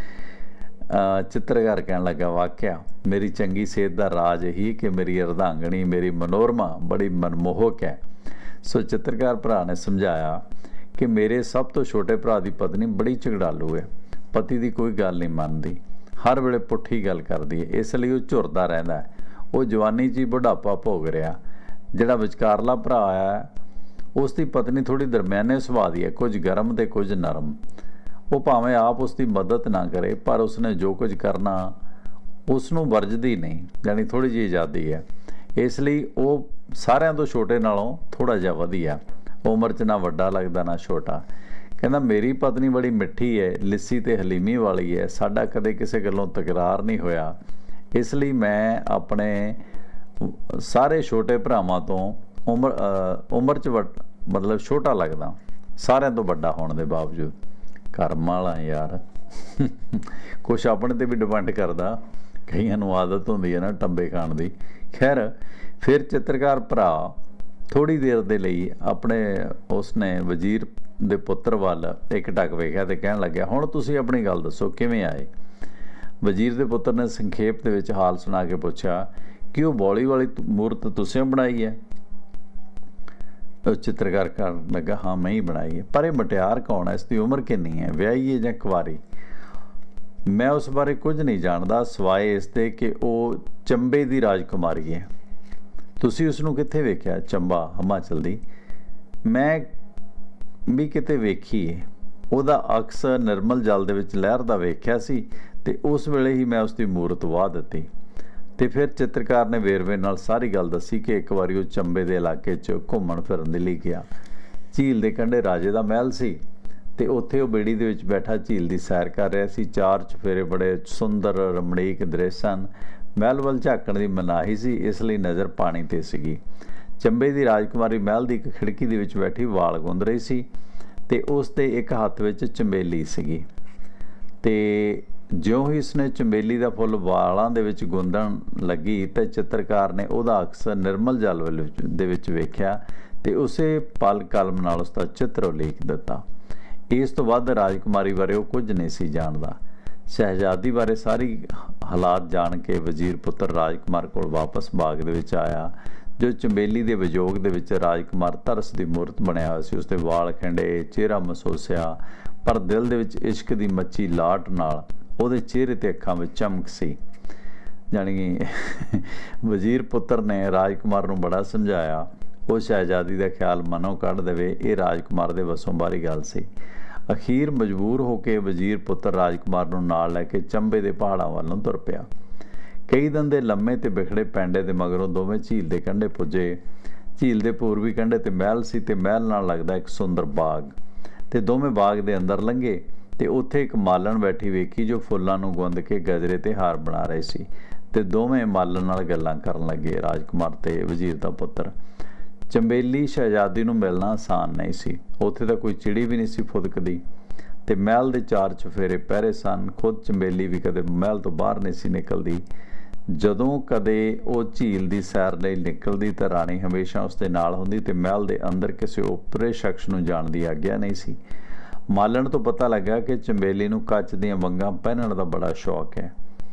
ਚਿੱਤਰਕਾਰ ਕਹਿਣ ਲੱਗਾ ਵਾਕਿਆ ਮੇਰੀ ਚੰਗੀ ਸਿਹਤ ਦਾ ਰਾਜ ਇਹੀ ਕਿ ਮੇਰੀ ਅਰਧਾਂਗਣੀ, ਮੇਰੀ ਮਨੋਰਮਾ ਬੜੀ ਮਨਮੋਹਕ ਹੈ। ਸੋ ਚਿੱਤਰਕਾਰ ਭਰਾ ਨੇ ਸਮਝਾਇਆ ਕਿ ਮੇਰੇ ਸਭ ਤੋਂ ਛੋਟੇ ਭਰਾ ਦੀ ਪਤਨੀ ਬੜੀ ਝਗੜਾਲੂ ਹੈ, ਪਤੀ ਦੀ ਕੋਈ ਗੱਲ ਨਹੀਂ ਮੰਨਦੀ, ਹਰ ਵੇਲੇ ਪੁੱਠੀ ਗੱਲ ਕਰਦੀ ਹੈ, ਇਸ ਲਈ ਉਹ ਝੁਰਦਾ ਰਹਿੰਦਾ ਹੈ। ਉਹ ਜਵਾਨੀ 'ਚ ਹੀ ਬੁਢਾਪਾ ਭੋਗ ਰਿਹਾ। ਜਿਹੜਾ ਵਿਚਕਾਰਲਾ ਭਰਾ ਹੈ ਉਸ ਦੀ ਪਤਨੀ ਥੋੜ੍ਹੀ ਦਰਮਿਆਨੇ ਸੁਭਾਅ ਦੀ ਹੈ, ਕੁਝ ਗਰਮ ਅਤੇ ਕੁਝ ਨਰਮ। ਉਹ ਭਾਵੇਂ ਆਪ ਉਸ ਦੀ ਮਦਦ ਨਾ ਕਰੇ, ਪਰ ਉਸਨੇ ਜੋ ਕੁਝ ਕਰਨਾ ਉਸ ਨੂੰ ਵਰਜਦੀ ਨਹੀਂ, ਯਾਨੀ ਥੋੜ੍ਹੀ ਜਿਹੀ ਆਜ਼ਾਦੀ ਹੈ। ਇਸ ਲਈ ਉਹ ਸਾਰਿਆਂ ਤੋਂ ਛੋਟੇ ਨਾਲੋਂ ਥੋੜ੍ਹਾ ਜਿਹਾ ਵਧੀਆ, ਉਮਰ 'ਚ ਨਾ ਵੱਡਾ ਲੱਗਦਾ ਨਾ ਛੋਟਾ। ਕਹਿੰਦਾ ਮੇਰੀ ਪਤਨੀ ਬੜੀ ਮਿੱਠੀ ਹੈ, ਲਿੱਸੀ ਅਤੇ ਹਲੀਮੀ ਵਾਲੀ ਹੈ, ਸਾਡਾ ਕਦੇ ਕਿਸੇ ਗੱਲੋਂ ਤਕਰਾਰ ਨਹੀਂ ਹੋਇਆ, ਇਸ ਲਈ ਮੈਂ ਆਪਣੇ ਸਾਰੇ ਛੋਟੇ ਭਰਾਵਾਂ ਤੋਂ ਉਮਰ ਉਮਰ 'ਚ ਵੱਡ ਮਤਲਬ ਛੋਟਾ ਲੱਗਦਾ, ਸਾਰਿਆਂ ਤੋਂ ਵੱਡਾ ਹੋਣ ਦੇ ਬਾਵਜੂਦ। ਕਰਮ ਵਾਲਾ ਯਾਰ, ਕੁਛ ਆਪਣੇ 'ਤੇ ਵੀ ਡਿਪੈਂਡ ਕਰਦਾ, ਕਈਆਂ ਨੂੰ ਆਦਤ ਹੁੰਦੀ ਹੈ ਨਾ ਟੰਬੇ ਖਾਣ ਦੀ। ਖੈਰ ਫਿਰ ਚਿੱਤਰਕਾਰ ਭਰਾ ਥੋੜ੍ਹੀ ਦੇਰ ਦੇ ਲਈ ਆਪਣੇ ਉਸਨੇ ਵਜ਼ੀਰ ਦੇ ਪੁੱਤਰ ਵੱਲ ਇੱਕ ਟੱਕ ਵੇਖਿਆ ਅਤੇ ਕਹਿਣ ਲੱਗਿਆ ਹੁਣ ਤੁਸੀਂ ਆਪਣੀ ਗੱਲ ਦੱਸੋ, ਕਿਵੇਂ ਆਏ? ਵਜ਼ੀਰ ਦੇ ਪੁੱਤਰ ਨੇ ਸੰਖੇਪ ਦੇ ਵਿੱਚ ਹਾਲ ਸੁਣਾ ਕੇ ਪੁੱਛਿਆ ਕਿ ਉਹ ਬੌਲੀ ਵਾਲੀ ਮੂਰਤ ਤੁਸੀਂ ਬਣਾਈ ਹੈ? ਉਹ ਚਿੱਤਰਕਾਰ ਕਰਨ ਲੱਗਾ ਹਾਂ ਮੈਂ ਹੀ ਬਣਾਈ ਹੈ, ਪਰ ਇਹ ਮਟਿਆਰ ਕੌਣ ਹੈ, ਇਸ ਦੀ ਉਮਰ ਕਿੰਨੀ ਹੈ, ਵਿਆਹੀ ਹੈ ਜਾਂ ਕੁਆਰੀ? ਮੈਂ ਉਸ ਬਾਰੇ ਕੁਝ ਨਹੀਂ ਜਾਣਦਾ ਸਿਵਾਏ ਇਸ ਦੇ ਕਿ ਉਹ ਚੰਬੇ ਦੀ ਰਾਜਕੁਮਾਰੀ ਹੈ। ਤੁਸੀਂ ਉਸ ਨੂੰ ਕਿੱਥੇ ਵੇਖਿਆ? ਚੰਬਾ ਹਿਮਾਚਲ ਦੀ। ਮੈਂ ਵੀ ਕਿਤੇ ਵੇਖੀ ਹੈ, ਉਹਦਾ ਅਕਸ ਨਿਰਮਲ ਜਲ ਦੇ ਵਿੱਚ ਲਹਿਰਦਾ ਵੇਖਿਆ ਸੀ ਅਤੇ ਉਸ ਵੇਲੇ ਹੀ ਮੈਂ ਉਸ ਦੀ ਮੂਰਤ ਵਾਹ ਦਿੱਤੀ। ਅਤੇ ਫਿਰ ਚਿੱਤਰਕਾਰ ਨੇ ਵੇਰਵੇ ਨਾਲ ਸਾਰੀ ਗੱਲ ਦੱਸੀ ਕਿ ਇੱਕ ਵਾਰੀ ਉਹ ਚੰਬੇ ਦੇ ਇਲਾਕੇ 'ਚ ਘੁੰਮਣ ਫਿਰਨ ਦੇ ਲਈ ਗਿਆ। ਝੀਲ ਦੇ ਕੰਢੇ ਰਾਜੇ ਦਾ ਮਹਿਲ ਸੀ ਅਤੇ ਉੱਥੇ ਉਹ ਬੇੜੀ ਦੇ ਵਿੱਚ ਬੈਠਾ ਝੀਲ ਦੀ ਸੈਰ ਕਰ ਰਿਹਾ ਸੀ। ਚਾਰ ਚੁਫੇਰੇ ਬੜੇ ਸੁੰਦਰ ਰਮਣੀਕ ਦ੍ਰਿਸ਼ ਸਨ। ਮਹਿਲ ਵੱਲ ਝਾਕਣ ਦੀ ਮਨਾਹੀ ਸੀ, ਇਸ ਲਈ ਨਜ਼ਰ ਪਾਣੀ 'ਤੇ ਸੀਗੀ। ਚੰਬੇ ਦੀ ਰਾਜਕੁਮਾਰੀ ਮਹਿਲ ਦੀ ਇੱਕ ਖਿੜਕੀ ਦੇ ਵਿੱਚ ਬੈਠੀ ਵਾਲ ਗੁੰਦ ਰਹੀ ਸੀ ਅਤੇ ਉਸ ਦੇ ਇੱਕ ਹੱਥ ਵਿੱਚ ਚੰਬੇਲੀ ਸੀਗੀ। ਅਤੇ ਜਿਉਂ ਹੀ ਉਸਨੇ ਚੰਬੇਲੀ ਦਾ ਫੁੱਲ ਵਾਲਾਂ ਦੇ ਵਿੱਚ ਗੁੰਦਣ ਲੱਗੀ ਤਾਂ ਚਿੱਤਰਕਾਰ ਨੇ ਉਹਦਾ ਅਕਸ ਨਿਰਮਲ ਜਲ ਦੇ ਵਿੱਚ ਵੇਖਿਆ ਅਤੇ ਉਸੇ ਪਲ ਕਲਮ ਨਾਲ ਉਸ ਦਾ ਚਿੱਤਰ ਉਲੀਕ ਦਿੱਤਾ। ਇਸ ਤੋਂ ਵੱਧ ਰਾਜਕੁਮਾਰੀ ਬਾਰੇ ਉਹ ਕੁਝ ਨਹੀਂ ਸੀ ਜਾਣਦਾ। ਸ਼ਹਿਜ਼ਾਦੀ ਬਾਰੇ ਸਾਰੀ ਹਾਲਾਤ ਜਾਣ ਕੇ ਵਜ਼ੀਰ ਪੁੱਤਰ ਰਾਜਕੁਮਾਰ ਕੋਲ ਵਾਪਸ ਬਾਗ ਦੇ ਵਿੱਚ ਆਇਆ, ਜੋ ਚੰਬੇਲੀ ਦੇ ਵਿਜੋਗ ਦੇ ਵਿੱਚ ਰਾਜਕੁਮਾਰ ਤਰਸ ਦੀ ਮੂਰਤ ਬਣਿਆ ਹੋਇਆ ਸੀ। ਉਸਦੇ ਵਾਲ ਖਿੰਡੇ, ਚਿਹਰਾ ਮਸੋਸਿਆ, ਪਰ ਦਿਲ ਦੇ ਵਿੱਚ ਇਸ਼ਕ ਦੀ ਮੱਚੀ ਲਾਟ ਨਾਲ ਉਹਦੇ ਚਿਹਰੇ 'ਤੇ ਅੱਖਾਂ ਵਿੱਚ ਚਮਕ ਸੀ। ਜਾਣੀ ਵਜ਼ੀਰ ਪੁੱਤਰ ਨੇ ਰਾਜਕੁਮਾਰ ਨੂੰ ਬੜਾ ਸਮਝਾਇਆ ਉਹ ਸ਼ਹਿਜ਼ਾਦੀ ਦਾ ਖਿਆਲ ਮਨੋਂ ਕੱਢ ਦੇਵੇ, ਇਹ ਰਾਜਕੁਮਾਰ ਦੇ ਵੱਸੋਂ ਬਾਹਰੀ ਗੱਲ ਸੀ। ਅਖੀਰ ਮਜਬੂਰ ਹੋ ਕੇ ਵਜ਼ੀਰ ਪੁੱਤਰ ਰਾਜਕੁਮਾਰ ਨੂੰ ਨਾਲ ਲੈ ਕੇ ਚੰਬੇ ਦੇ ਪਹਾੜਾਂ ਵੱਲ ਨੂੰ ਤੁਰ ਪਿਆ। ਕਈ ਦਿਨ ਦੇ ਲੰਮੇ ਤੇ ਬਿਖੜੇ ਪੈਂਡੇ ਦੇ ਮਗਰੋਂ ਦੋਵੇਂ ਝੀਲ ਦੇ ਕੰਢੇ ਪੁੱਜੇ। ਝੀਲ ਦੇ ਪੂਰਬੀ ਕੰਢੇ 'ਤੇ ਮਹਿਲ ਸੀ ਅਤੇ ਮਹਿਲ ਨਾਲ ਲੱਗਦਾ ਇੱਕ ਸੁੰਦਰ ਬਾਗ, ਅਤੇ ਦੋਵੇਂ ਬਾਗ ਦੇ ਅੰਦਰ ਲੰਘੇ ਅਤੇ ਉੱਥੇ ਇੱਕ ਮਾਲਣ ਬੈਠੀ ਵੇਖੀ ਜੋ ਫੁੱਲਾਂ ਨੂੰ ਗੁੰਦ ਕੇ ਗਜਰੇ 'ਤੇ ਹਾਰ ਬਣਾ ਰਹੇ ਸੀ, ਅਤੇ ਦੋਵੇਂ ਮਾਲਣ ਨਾਲ ਗੱਲਾਂ ਕਰਨ ਲੱਗੇ, ਰਾਜਕੁਮਾਰ ਅਤੇ ਵਜ਼ੀਰ ਦਾ ਪੁੱਤਰ। ਚੰਬੇਲੀ ਸ਼ਹਿਜ਼ਾਦੀ ਨੂੰ ਮਿਲਣਾ ਆਸਾਨ ਨਹੀਂ ਸੀ, ਉੱਥੇ ਤਾਂ ਕੋਈ ਚਿੜੀ ਵੀ ਨਹੀਂ ਸੀ ਫੁਦਕਦੀ, ਅਤੇ ਮਹਿਲ ਦੇ ਚਾਰ ਚੁਫੇਰੇ ਪਹਿਰੇ ਸਨ। ਖੁਦ ਚੰਬੇਲੀ ਵੀ ਕਦੇ ਮਹਿਲ ਤੋਂ ਬਾਹਰ ਨਹੀਂ ਸੀ ਨਿਕਲਦੀ। ਜਦੋਂ ਕਦੇ ਉਹ ਝੀਲ ਦੀ ਸੈਰ ਲਈ ਨਿਕਲਦੀ ਤਾਂ ਰਾਣੀ ਹਮੇਸ਼ਾ ਉਸ ਦੇ ਨਾਲ ਹੁੰਦੀ ਅਤੇ ਮਹਿਲ ਦੇ ਅੰਦਰ ਕਿਸੇ ਓਪਰੇ ਸ਼ਖਸ ਨੂੰ ਜਾਣ ਦੀ ਆਗਿਆ ਨਹੀਂ ਸੀ। ਮਾਲਣ ਤੋਂ ਪਤਾ ਲੱਗਾ ਕਿ ਚੰਬੇਲੀ ਨੂੰ ਕੱਚ ਦੀਆਂ ਵੰਗਾਂ ਪਹਿਨਣ ਦਾ ਬੜਾ ਸ਼ੌਕ ਹੈ।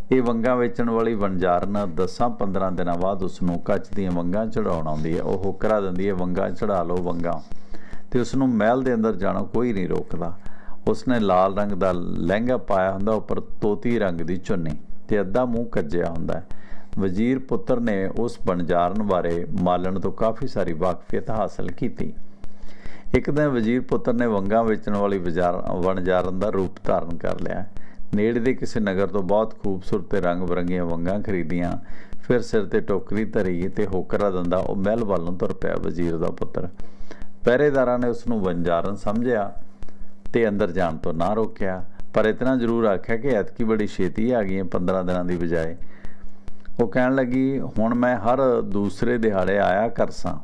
ਇਹ ਵੰਗਾਂ ਵੇਚਣ ਵਾਲੀ ਵਣਜਾਰਨ ਦਸਾਂ ਪੰਦਰਾਂ ਦਿਨਾਂ ਬਾਅਦ ਉਸਨੂੰ ਕੱਚ ਦੀਆਂ ਵੰਗਾਂ ਚੜਾਉਣ ਆਉਂਦੀ ਹੈ। ਉਹ ਹੋਕਰਾ ਦਿੰਦੀ ਹੈ, ਵੰਗਾਂ ਚੜਾ ਲਓ ਵੰਗਾਂ, ਤੇ ਉਸਨੂੰ ਮਹਿਲ ਦੇ ਅੰਦਰ ਜਾਣੋਂ ਕੋਈ ਨਹੀਂ ਰੋਕਦਾ। ਉਸਨੇ ਲਾਲ ਰੰਗ ਦਾ ਲਹਿੰਗਾ ਪਾਇਆ ਹੁੰਦਾ, ਉੱਪਰ ਤੋਤੀ ਰੰਗ ਦੀ ਚੁੰਨੀ ਤੇ ਅੱਧਾ ਮੂੰਹ ਕੱਜਿਆ ਹੁੰਦਾ ਹੈ। ਵਜ਼ੀਰ ਪੁੱਤਰ ਨੇ ਉਸ ਵਣਜਾਰਨ ਬਾਰੇ ਮਾਲਣ ਤੋਂ ਕਾਫੀ ਸਾਰੀ ਵਾਕਫੀਅਤ ਹਾਸਲ ਕੀਤੀ। ਇੱਕ ਦਿਨ ਵਜ਼ੀਰ ਪੁੱਤਰ ਨੇ ਵੰਗਾਂ ਵੇਚਣ ਵਾਲੀ ਵਣਜਾਰਨ ਦਾ ਰੂਪ ਧਾਰਨ ਕਰ ਲਿਆ। ਨੇੜੇ ਦੇ ਕਿਸੇ ਨਗਰ ਤੋਂ ਬਹੁਤ ਖੂਬਸੂਰਤ ਤੇ ਰੰਗ ਬਰੰਗੀਆਂ ਵੰਗਾਂ ਖਰੀਦੀਆਂ, ਫਿਰ ਸਿਰ ਤੇ ਟੋਕਰੀ ਧਰੀ ਤੇ ਹੋਕਰਾ ਦਿੰਦਾ ਉਹ ਮਹਿਲ ਵੱਲ ਨੂੰ ਤੁਰ ਪਿਆ। ਵਜ਼ੀਰ ਦਾ ਪੁੱਤਰ ਪਹਿਰੇਦਾਰਾਂ ਨੇ ਉਸਨੂੰ ਵਣਜਾਰਨ ਸਮਝਿਆ ਤੇ ਅੰਦਰ ਜਾਣ ਤੋਂ ਨਾ ਰੋਕਿਆ, ਪਰ ਇਤਨਾ ਜ਼ਰੂਰ ਆਖਿਆ ਕਿ ਐਤਕੀ ਬੜੀ ਛੇਤੀ ਆ ਗਈ, ਪੰਦਰਾਂ ਦਿਨਾਂ ਦੀ ਬਜਾਏ। ਉਹ ਕਹਿਣ ਲੱਗੀ, ਹੁਣ ਮੈਂ ਹਰ ਦੂਸਰੇ ਦਿਹਾੜੇ ਆਇਆ ਕਰਸਾਂ।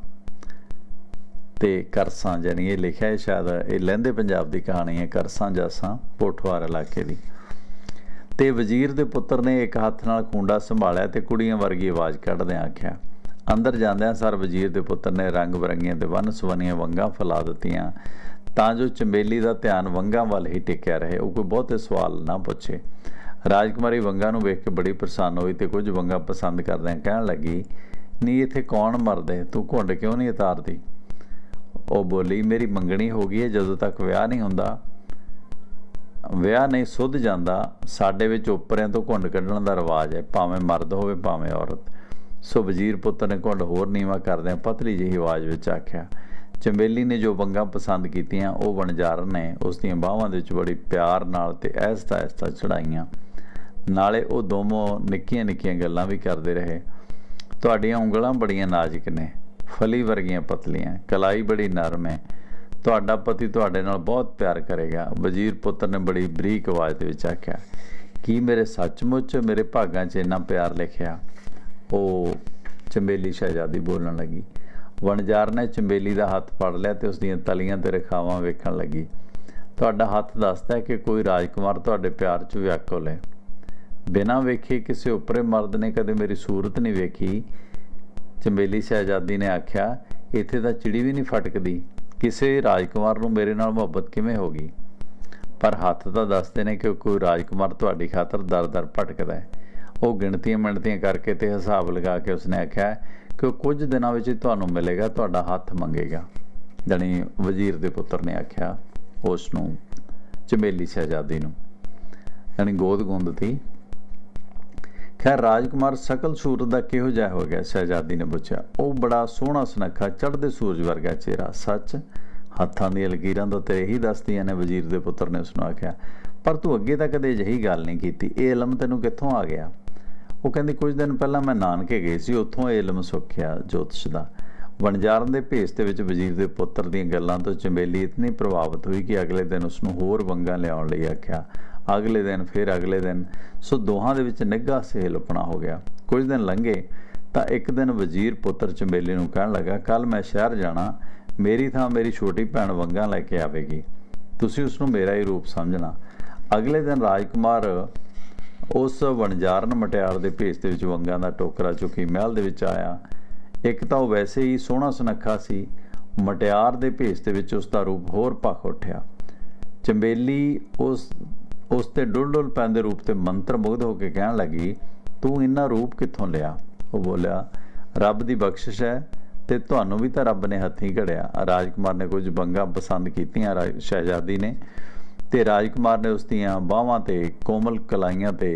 ਤੇ ਕਰਸਾਂ ਜਾਨੀ ਇਹ ਲਿਖਿਆ ਹੈ, ਸ਼ਾਇਦ ਇਹ ਲਹਿੰਦੇ ਪੰਜਾਬ ਦੀ ਕਹਾਣੀ ਹੈ, ਕਰਸਾਂ ਜਾਸਾਂ ਪੋਠਵਾਰ ਇਲਾਕੇ ਦੀ। ਤੇ ਵਜ਼ੀਰ ਦੇ ਪੁੱਤਰ ਨੇ ਇੱਕ ਹੱਥ ਨਾਲ ਖੂੰਡਾ ਸੰਭਾਲਿਆ ਤੇ ਕੁੜੀਆਂ ਵਰਗੀ ਆਵਾਜ਼ ਕੱਢਦਿਆਂ ਆਖਿਆ। ਅੰਦਰ ਜਾਂਦਿਆਂ ਸਰ ਵਜ਼ੀਰ ਦੇ ਪੁੱਤਰ ਨੇ ਰੰਗ ਬਰੰਗੀਆਂ ਤੇ ਵੰਨ ਸੁਵੰਨੀਆਂ ਵੰਗਾਂ ਫੈਲਾ ਦਿੱਤੀਆਂ, ਤਾਂ ਜੋ ਚੰਬੇਲੀ ਦਾ ਧਿਆਨ ਵੰਗਾਂ ਵੱਲ ਹੀ ਟਿਕਿਆ ਰਹੇ, ਉਹ ਕੋਈ ਬਹੁਤੇ ਸਵਾਲ ਨਾ ਪੁੱਛੇ। ਰਾਜਕੁਮਾਰੀ ਵੰਗਾਂ ਨੂੰ ਵੇਖ ਕੇ ਬੜੀ ਪ੍ਰਸੰਨ ਹੋਈ ਤੇ ਕੁਝ ਵੰਗਾਂ ਪਸੰਦ ਕਰਦਿਆਂ ਕਹਿਣ ਲੱਗੀ, ਨੀ ਇੱਥੇ ਕੌਣ ਮਰਦੇ, ਤੂੰ ਘੁੰਡ ਕਿਉਂ ਨਹੀਂ ਉਤਾਰਦੀ? ਉਹ ਬੋਲੀ, ਮੇਰੀ ਮੰਗਣੀ ਹੋ ਗਈ ਹੈ, ਜਦੋਂ ਤੱਕ ਵਿਆਹ ਨਹੀਂ ਹੁੰਦਾ, ਵਿਆਹ ਨਹੀਂ ਸੁੱਧ ਜਾਂਦਾ, ਸਾਡੇ ਵਿੱਚ ਉੱਪਰਿਆਂ ਤੋਂ ਘੁੰਡ ਕੱਢਣ ਦਾ ਰਿਵਾਜ ਹੈ, ਭਾਵੇਂ ਮਰਦ ਹੋਵੇ ਭਾਵੇਂ ਔਰਤ। ਸੋ ਵਜ਼ੀਰ ਪੁੱਤਰ ਨੇ ਘੁੰਡ ਹੋਰ ਨੀਵਾਂ ਕਰਦਿਆਂ ਪਤਲੀ ਜਿਹੀ ਆਵਾਜ਼ ਵਿੱਚ ਆਖਿਆ। ਚੰਬੇਲੀ ਨੇ ਜੋ ਵੰਗਾਂ ਪਸੰਦ ਕੀਤੀਆਂ ਉਹ ਵਣਜਾਰਨ ਨੇ ਉਸ ਦੀਆਂ ਬਾਹਾਂ ਦੇ ਵਿੱਚ ਬੜੀ ਪਿਆਰ ਨਾਲ ਤੇ ਐਸਤਾ ਐਸਤਾ ਚੜਾਈਆਂ। ਨਾਲੇ ਉਹ ਦੋਵੇਂ ਨਿੱਕੀਆਂ ਨਿੱਕੀਆਂ ਗੱਲਾਂ ਵੀ ਕਰਦੇ ਰਹੇ। ਤੁਹਾਡੀਆਂ ਉਂਗਲਾਂ ਬੜੀਆਂ ਨਾਜ਼ੁਕ ਨੇ, ਫਲੀ ਵਰਗੀਆਂ ਪਤਲੀਆਂ, ਕਲਾਈ ਬੜੀ ਨਰਮ ਹੈ, ਤੁਹਾਡਾ ਪਤੀ ਤੁਹਾਡੇ ਨਾਲ ਬਹੁਤ ਪਿਆਰ ਕਰੇਗਾ। ਵਜ਼ੀਰ ਪੁੱਤਰ ਨੇ ਬੜੀ ਬਰੀਕ ਆਵਾਜ਼ ਦੇ ਵਿੱਚ ਆਖਿਆ। ਕੀ ਮੇਰੇ ਸੱਚਮੁੱਚ ਮੇਰੇ ਭਾਗਾਂ 'ਚ ਇੰਨਾ ਪਿਆਰ ਲਿਖਿਆ? ਉਹ ਚੰਬੇਲੀ ਸ਼ਹਿਜ਼ਾਦੀ ਬੋਲਣ ਲੱਗੀ। ਵਣਜਾਰ ਨੇ ਚੰਬੇਲੀ ਦਾ ਹੱਥ ਫੜ ਲਿਆ ਤੇ ਉਸ ਦੀਆਂ ਤਲੀਆਂ ਤੇ ਰੇਖਾਵਾਂ ਵੇਖਣ ਲੱਗੀ। ਤੁਹਾਡਾ ਹੱਥ ਦੱਸਦਾ ਕਿ ਕੋਈ ਰਾਜਕੁਮਾਰ ਤੁਹਾਡੇ ਪਿਆਰ 'ਚ ਵਿਆਕੁਲ ਹੈ। ਬਿਨਾਂ ਵੇਖੇ ਕਿਸੇ ਉੱਪਰੇ ਮਰਦ ਨੇ ਕਦੇ ਮੇਰੀ ਸੂਰਤ ਨਹੀਂ ਵੇਖੀ। ਚੰਬੇਲੀ ਸ਼ਹਿਜ਼ਾਦੀ ਨੇ ਆਖਿਆ, ਇੱਥੇ ਤਾਂ ਚਿੜੀ ਵੀ ਨਹੀਂ ਫਟਕਦੀ, ਕਿਸੇ ਰਾਜਕੁਮਾਰ ਨੂੰ ਮੇਰੇ ਨਾਲ ਮੁਹੱਬਤ ਕਿਵੇਂ ਹੋ ਗਈ? ਪਰ ਹੱਥ ਤਾਂ ਦੱਸਦੇ ਨੇ ਕਿ ਕੋਈ ਰਾਜਕੁਮਾਰ ਤੁਹਾਡੀ ਖਾਤਰ ਦਰ ਦਰ ਭਟਕਦਾ ਹੈ। ਉਹ ਗਿਣਤੀਆਂ ਮਿਣਤੀਆਂ ਕਰਕੇ ਤੇ ਹਿਸਾਬ ਲਗਾ ਕੇ ਉਸਨੇ ਆਖਿਆ ਕਿ ਉਹ ਕੁਝ ਦਿਨਾਂ ਵਿੱਚ ਹੀ ਤੁਹਾਨੂੰ ਮਿਲੇਗਾ, ਤੁਹਾਡਾ ਹੱਥ ਮੰਗੇਗਾ। ਜਾਣੀ ਵਜ਼ੀਰ ਦੇ ਪੁੱਤਰ ਨੇ ਆਖਿਆ ਉਸ ਨੂੰ, ਚੰਬੇਲੀ ਸ਼ਹਿਜ਼ਾਦੀ ਨੂੰ, ਜਾਣੀ ਗੋਦ ਗੁੰਦਤੀ। ਖੈਰ ਰਾਜਕੁਮਾਰ ਸਕਲ ਸੂਰਤ ਦਾ ਕਿਹੋ ਜਿਹਾ ਹੋ ਗਿਆ? ਸ਼ਹਿਜ਼ਾਦੀ ਨੇ ਪੁੱਛਿਆ। ਉਹ ਬੜਾ ਸੋਹਣਾ ਸੁਨੱਖਾ, ਚੜ੍ਹਦੇ ਸੂਰਜ ਵਰਗਾ ਚਿਹਰਾ। ਸੱਚ? ਹੱਥਾਂ ਦੀਆਂ ਲਕੀਰਾਂ ਤਾਂ ਤੇਰੇ ਹੀ ਦੱਸਦੀਆਂ ਨੇ, ਵਜ਼ੀਰ ਦੇ ਪੁੱਤਰ ਨੇ ਉਸਨੂੰ ਆਖਿਆ। ਪਰ ਤੂੰ ਅੱਗੇ ਤਾਂ ਕਦੇ ਅਜਿਹੀ ਗੱਲ ਨਹੀਂ ਕੀਤੀ, ਇਹ ਇਲਮ ਤੈਨੂੰ ਕਿੱਥੋਂ ਆ ਗਿਆ? ਉਹ ਕਹਿੰਦੀ, ਕੁਝ ਦਿਨ ਪਹਿਲਾਂ ਮੈਂ ਨਾਨਕੇ ਗਈ ਸੀ, ਉੱਥੋਂ ਇਹ ਇਲਮ ਸਿੱਖਿਆ ਜੋਤਿਸ਼ ਦਾ। ਵਣਜਾਰਨ ਦੇ ਭੇਸ ਦੇ ਵਿੱਚ ਵਜ਼ੀਰ ਦੇ ਪੁੱਤਰ ਦੀਆਂ ਗੱਲਾਂ ਤੋਂ ਚੰਬੇਲੀ ਇਤਨੀ ਪ੍ਰਭਾਵਿਤ ਹੋਈ ਕਿ ਅਗਲੇ ਦਿਨ ਉਸਨੂੰ ਹੋਰ ਵੰਗਾਂ ਲਿਆਉਣ ਲਈ ਆਖਿਆ। ਅਗਲੇ ਦਿਨ ਫਿਰ ਅਗਲੇ ਦਿਨ, ਸੋ ਦੋਹਾਂ ਦੇ ਵਿੱਚ ਨਿੱਘਾ ਸਹੇਲਪਣਾ ਹੋ ਗਿਆ। ਕੁਝ ਦਿਨ ਲੰਘੇ ਤਾਂ ਇੱਕ ਦਿਨ ਵਜ਼ੀਰ ਪੁੱਤਰ ਚੰਬੇਲੀ ਨੂੰ ਕਹਿਣ ਲੱਗਾ, ਕੱਲ੍ਹ ਮੈਂ ਸ਼ਹਿਰ ਜਾਣਾ, ਮੇਰੀ ਥਾਂ ਮੇਰੀ ਛੋਟੀ ਭੈਣ ਵੰਗਾਂ ਲੈ ਕੇ ਆਵੇਗੀ, ਤੁਸੀਂ ਉਸਨੂੰ ਮੇਰਾ ਹੀ ਰੂਪ ਸਮਝਣਾ। ਅਗਲੇ ਦਿਨ ਰਾਜਕੁਮਾਰ ਉਸ ਵਣਜਾਰਨ ਮਟਿਆਰ ਦੇ ਭੇਸ ਦੇ ਵਿੱਚ ਵੰਗਾਂ ਦਾ ਟੋਕਰਾ ਚੁੱਕੀ ਮਹਿਲ ਦੇ ਵਿੱਚ ਆਇਆ। ਇੱਕ ਤਾਂ ਉਹ ਵੈਸੇ ਹੀ ਸੋਹਣਾ ਸੁਨੱਖਾ ਸੀ, ਮਟਿਆਰ ਦੇ ਭੇਸ ਦੇ ਵਿੱਚ ਉਸ ਦਾ ਰੂਪ ਹੋਰ ਭਖ ਉੱਠਿਆ। ਚੰਬੇਲੀ ਉਸ ਉਸ ਤੇ ਡੁੱਲ ਡੁੱਲ ਪੈਂਦੇ ਰੂਪ ਤੇ ਮੰਤਰ ਮੁਗਧ ਹੋ ਕੇ ਕਹਿਣ ਲੱਗੀ, ਤੂੰ ਇੰਨਾ ਰੂਪ ਕਿੱਥੋਂ ਲਿਆ? ਉਹ ਬੋਲਿਆ, ਰੱਬ ਦੀ ਬਖਸ਼ਿਸ਼ ਹੈ, ਤੇ ਤੁਹਾਨੂੰ ਵੀ ਤਾਂ ਰੱਬ ਨੇ ਹੱਥੀਂ ਘੜਿਆ। ਰਾਜਕੁਮਾਰ ਨੇ ਕੁਝ ਵੰਗਾਂ ਪਸੰਦ ਕੀਤੀਆਂ ਸ਼ਹਿਜ਼ਾਦੀ ਨੇ, ਤੇ ਰਾਜਕੁਮਾਰ ਨੇ ਉਸ ਦੀਆਂ ਬਾਹਾਂ ਤੇ ਕੋਮਲ ਕਲਾਈਆਂ ਤੇ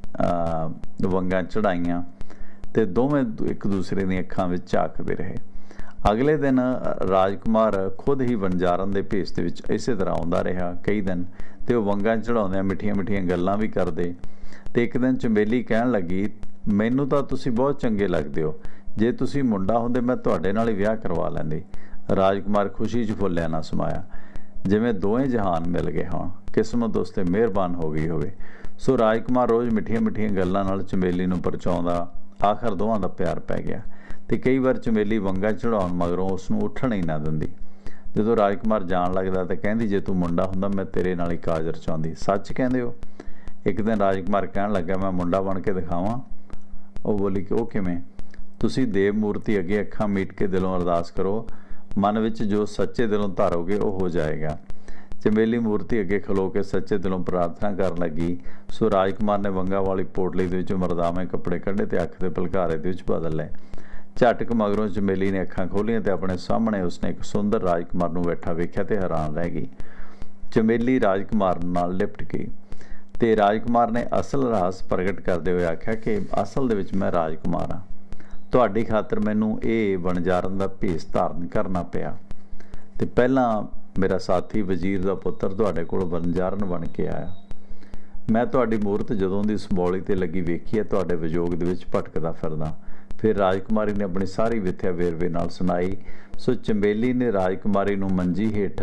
ਵੰਗਾਂ ਚੜਾਈਆਂ, ਤੇ ਦੋਵੇਂ ਇੱਕ ਦੂਸਰੇ ਦੀਆਂ ਅੱਖਾਂ ਵਿੱਚ ਝਾਕਦੇ ਰਹੇ। ਅਗਲੇ ਦਿਨ ਰਾਜਕੁਮਾਰ ਖੁਦ ਹੀ ਵਣਜਾਰਨ ਦੇ ਭੇਸ ਦੇ ਵਿੱਚ ਇਸੇ ਤਰ੍ਹਾਂ ਆਉਂਦਾ ਰਿਹਾ ਕਈ ਦਿਨ, ਤੇ ਉਹ ਵੰਗਾਂ ਚੜਾਉਂਦਿਆਂ ਮਿੱਠੀਆਂ ਮਿੱਠੀਆਂ ਗੱਲਾਂ ਵੀ ਕਰਦੇ। ਤੇ ਇੱਕ ਦਿਨ ਚੰਬੇਲੀ ਕਹਿਣ ਲੱਗੀ, ਮੈਨੂੰ ਤਾਂ ਤੁਸੀਂ ਬਹੁਤ ਚੰਗੇ ਲੱਗਦੇ ਹੋ, ਜੇ ਤੁਸੀਂ ਮੁੰਡਾ ਹੁੰਦੇ ਮੈਂ ਤੁਹਾਡੇ ਨਾਲ ਹੀ ਵਿਆਹ ਕਰਵਾ ਲੈਂਦੀ। ਰਾਜਕੁਮਾਰ ਖੁਸ਼ੀ 'ਚ ਫੁੱਲਿਆ ਨਾ ਸਮਾਇਆ, ਜਿਵੇਂ ਦੋਵੇਂ ਜਹਾਨ ਮਿਲ ਗਏ ਹੋਣ, ਕਿਸਮਤ ਉਸ 'ਤੇ ਮਿਹਰਬਾਨ ਹੋ ਗਈ ਹੋਵੇ। ਸੋ ਰਾਜਕੁਮਾਰ ਰੋਜ਼ ਮਿੱਠੀਆਂ ਮਿੱਠੀਆਂ ਗੱਲਾਂ ਨਾਲ ਚੰਬੇਲੀ ਨੂੰ ਪਰਚਾਉਂਦਾ। ਆਖਰ ਦੋਵਾਂ ਦਾ ਪਿਆਰ ਪੈ ਗਿਆ, ਤੇ ਕਈ ਵਾਰ ਚੰਬੇਲੀ ਵੰਗਾਂ ਚੜਾਉਣ ਮਗਰੋਂ ਉਸ ਨੂੰ ਉੱਠਣ ਹੀ ਨਾ ਦਿੰਦੀ। ਜਦੋਂ ਰਾਜਕੁਮਾਰ ਜਾਣ ਲੱਗਦਾ ਤਾਂ ਕਹਿੰਦੀ, ਜੇ ਤੂੰ ਮੁੰਡਾ ਹੁੰਦਾ ਮੈਂ ਤੇਰੇ ਨਾਲ ਹੀ ਕਾਜ ਰਚਾਉਂਦੀ। ਸੱਚ ਕਹਿੰਦੇ ਹੋ? ਇੱਕ ਦਿਨ ਰਾਜਕੁਮਾਰ ਕਹਿਣ ਲੱਗਾ, ਮੈਂ ਮੁੰਡਾ ਬਣ ਕੇ ਦਿਖਾਵਾਂ? ਉਹ ਬੋਲੀ ਕਿ ਉਹ ਕਿਵੇਂ? ਤੁਸੀਂ ਦੇਵ ਮੂਰਤੀ ਅੱਗੇ ਅੱਖਾਂ ਮੀਟ ਕੇ ਦਿਲੋਂ ਅਰਦਾਸ ਕਰੋ, ਮਨ ਵਿੱਚ ਜੋ ਸੱਚੇ ਦਿਲੋਂ ਧਾਰੋਗੇ ਉਹ ਹੋ ਜਾਏਗਾ। चमेली मूर्ति अगे खलो के सच्चे दिलों प्रार्थना कर लगी। सो राजकुमार ने वंगा वाली पोटली दे विचों मरदामे कपड़े कढ़े ते अख दे पलकारे दे विच बदल लए। झटक मगरों चमेली ने अखां खोलियां ते अपने सामने उसने एक सुंदर राजकुमार नूं बैठा वेख्या ते हैरान रह गई। चमेली राजकुमार नाल लिपट गई ते राजकुमार ने असल रहस प्रगट करदे होए आख्या कि असल दे विच मैं राजकुमार हाँ, तुहाडी खातर मैनूं इह वणजारन दा भेस धारण करना पिया ते पहलां मेरा साथी वजीर का पुत्र तुहाडे कोल वणजारन बन के आया। मैं तुहाडी मूरत जदों दी सबौली ते लगी वेखी है तुहाडे विजोग दे विच भटकदा फिरदा। फिर राजकुमारी ने अपनी सारी विथया वेरवे नाल सुनाई। सो चमेली ने राजकुमारी नूं मंजी हेठ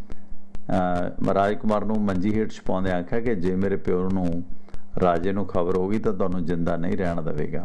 राजकुमार नूं मंजी हेठ छपाउंदे आख्या कि जे मेरे प्यो नूं राजे नूं खबर होगी तो तुहानूं जिंदा नहीं रहण देवेगा।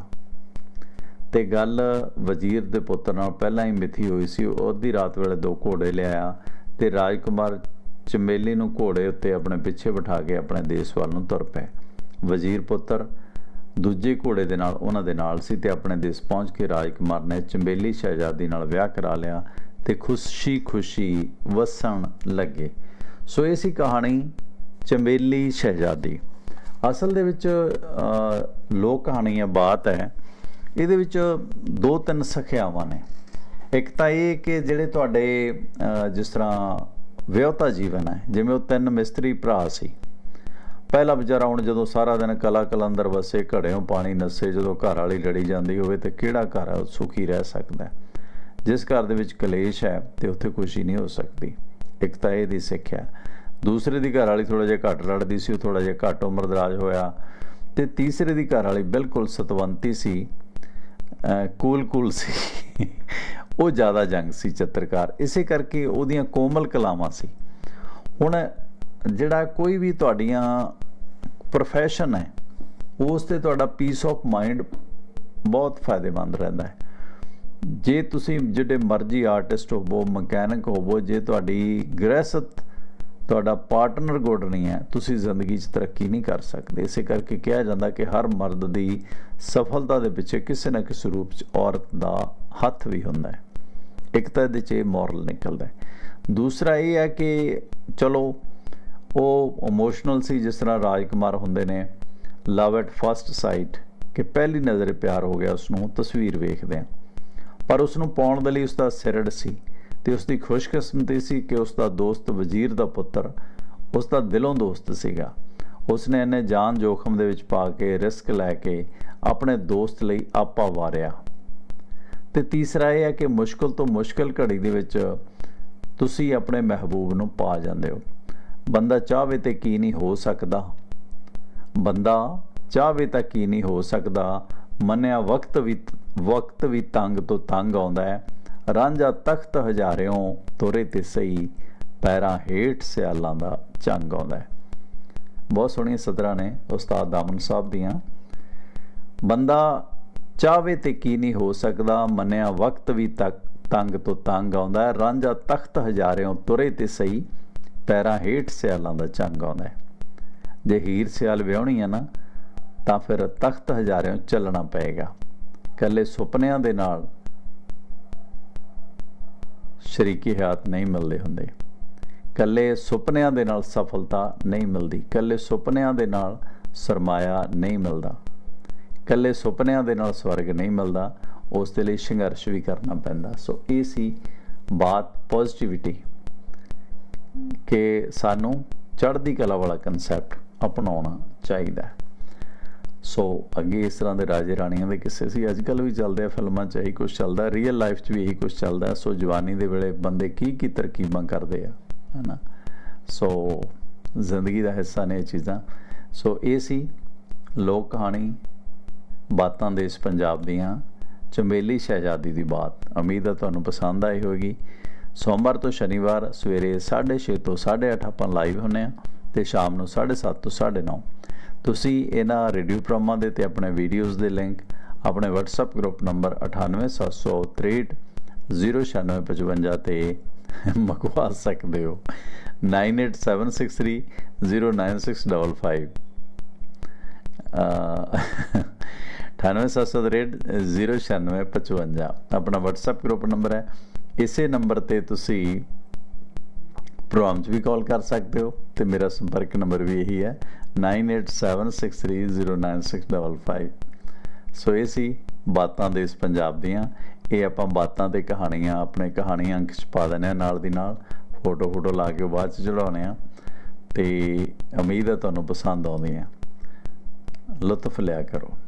ते गल वजीर दे पुत्र नाल पहलां ही मिथी हुई सी। अद्धी रात वेले दो घोड़े लिआया ते राजकुमार चमेली नूं घोड़े उत्ते अपने पिछे बिठा के अपने देश वाल नूं तुर पए। वजीर पुत्र दूजे घोड़े दे नाल उन्हां दे नाल सी ते अपने देश पहुँच के राजकुमार ने चमेली शहजादी नाल विआह करा लिया ते खुशी खुशी वसन लगे। सो ये सी कहानी चमेली शहजादी। असल दे विच लोक कहानी है बात है, इहदे विच दो तीन सखियावां ने। एक तो ये कि जिहड़े तुहाडे जिस तरह विआहता जीवन है, जिवें वो तीन मिस्त्री भरा सी। पहला बेचारा हुण जदों सारा दिन कला कलंदर वसे घड़ियों पानी नसे, जदों घर वाली लड़ी जाती होवे ते किहड़ा घर सुखी रह सकदा है। जिस घर दे विच कलेश है तो उत्थे खुशी नहीं हो सकती। एक तो यह सिक्ख्या। दूसरे की घर वाली थोड़ा जिहा घट लड़दी सी, थोड़ा जिहा घट उम्र दराज होया। ते तीसरे की घर वाली बिल्कुल सतवंती सी, कूल कूल सी वो ज़्यादा जंग सी चित्रकार, इसे करके उहदियां कोमल कलावां सी। हुण जिहड़ा कोई भी तुहाडियां प्रोफैशन है उस ते तुहाडा पीस ऑफ माइंड बहुत फायदेमंद रहिंदा है। जे तुसीं जिहड़े मर्जी आर्टिस्ट होवो, मकैनिक होवो, जे तुहाडी गृहस्थ तुहाडा पार्टनर गुड नहीं है, तुसीं जिंदगी च तरक्की नहीं कर सकते। इसे करके कहा जाता कि हर मर्द की सफलता के पिछे किसी न किसी रूप च औरत का हथ भी हुंदा है। एक तो ये मॉरल निकलता है। दूसरा ये है कि चलो वो इमोशनल सी, जिस तरह राजकुमार हुंदे ने लव एट फस्ट साइट कि पहली नज़र प्यार हो गया उसनों तस्वीर वेखदे, पर उसनों पाउण दे लई उसदा सिरड़ सी ते उसकी खुशकिस्मती सी कि उसका दोस्त वजीर का पुत्र उसका दिलों दोस्त सीगा। उसने इन्हें जान जोखम दे विच पा के रिस्क लैके अपने दोस्त लई आपा वारिया। ते तीसरा यह है कि मुश्किल तो मुश्किल घड़ी दे विच तुसी अपने महबूब नूं पा जांदे हो। बंदा चाहे तो की नहीं हो सकता, बंदा चाहे तो की नहीं हो सकता। मन्निया वक्त भी वक्त भी तंग तो तंग आउंदा है। रांझा तख्त हजारियों तुरे ते सही, पैरां हेठ सियालां दा झंग आउंदा है। बहुत सोहणियां सदरां ने उस्ताद दामन साहब दियां। बंदा चाहे तो की नहीं हो सकता, मन्निया वक्त भी तक तंग तो तंग आउंदा है। रांझा तख्त हजारियों तुरे ते सही, पैरां हेठ सियालां दा झंग आउंदा है। जे हीर सियाल विआहणी है ना तां फिर तख्त हजारियों चलना पएगा। कल्ले सुपनियां दे नाल शरीकी हयात नहीं मिलते होंदे, कल्ले सुपनियां दे नाल सफलता नहीं मिलती, कल्ले सुपनियां दे नाल सरमाया नहीं मिलता, कल्ले सुपनियां दे नाल स्वर्ग नहीं मिलता। उस दे लई संघर्ष भी करना पैंदा। सो ये सी बात पॉजिटिविटी कि सानू चढ़दी कला वाला कंसैप्ट अपनाउणा चाहिदा। सो अगे इस तरह के राजे राणियां के किस्से सी। अजकल भी चलते फिल्मां च यही कुछ चलता, रियल लाइफ च भी यही कुछ चलता। सो जवानी के वेले बंदे की की तरकीबां करते हैं, है ना। सो जिंदगी का हिस्सा ने ये चीज़ां। सो ये सी लोक कहानी बातां देश पंजाब दियां चमेली शहजादी की बात। उम्मीद है तुहानूं पसंद आई होगी। सोमवार तो शनिवार सवेरे साढ़े छे तो साढ़े अठ आपां लाइव हुंदे आ ते शाम नूं साढ़े सत्त तो साढ़े नौ तुसी इन्हां रेडियो प्रोग्रामां दे ते अपने वीडियोज़ दे लिंक अपने वट्सअप ग्रुप नंबर अठानवे सत्त सौ त्रेहठ जीरो छियानवे पचवंजा ते मंगवा सकते हो। Nine eight seven six three zero nine six double five अठानवे सत्त सौ त्रेहठ जीरो छियानवे पचवंजा अपना वट्सअप ग्रुप नंबर है। इसे नंबर ते तुसी ਪ੍ਰੋਗਰਾਮ 'ਚ ਵੀ ਕਾਲ ਕਰ ਸਕਦੇ ਹੋ ਤੇ ਮੇਰਾ ਸੰਪਰਕ ਨੰਬਰ ਵੀ ਇਹੀ ਹੈ nine eight seven six three zero nine six double five. So ਇਹ ਸੀ ਬਾਤਾਂ ਦੇਸ ਪੰਜਾਬ ਦੀਆਂ। ਇਹ ਆਪਾਂ ਬਾਤਾਂ ਤੇ ਕਹਾਣੀਆਂ ਆਪਣੇ ਕਹਾਣੀ ਅੰਕ 'ਚ ਪਾ ਦਿੰਦੇ ਹਾਂ, ਨਾਲ ਦੀ ਨਾਲ ਫੋਟੋ ਫੋਟੋ ਲਾ ਕੇ ਬਾਅਦ 'ਚ ਚੜਾਉਂਦੇ ਹਾਂ ਤੇ ਉਮੀਦ ਹੈ ਤੁਹਾਨੂੰ ਪਸੰਦ ਆਉਂਦੀਆਂ। ਲੁਤਫ ਲਿਆ ਕਰੋ।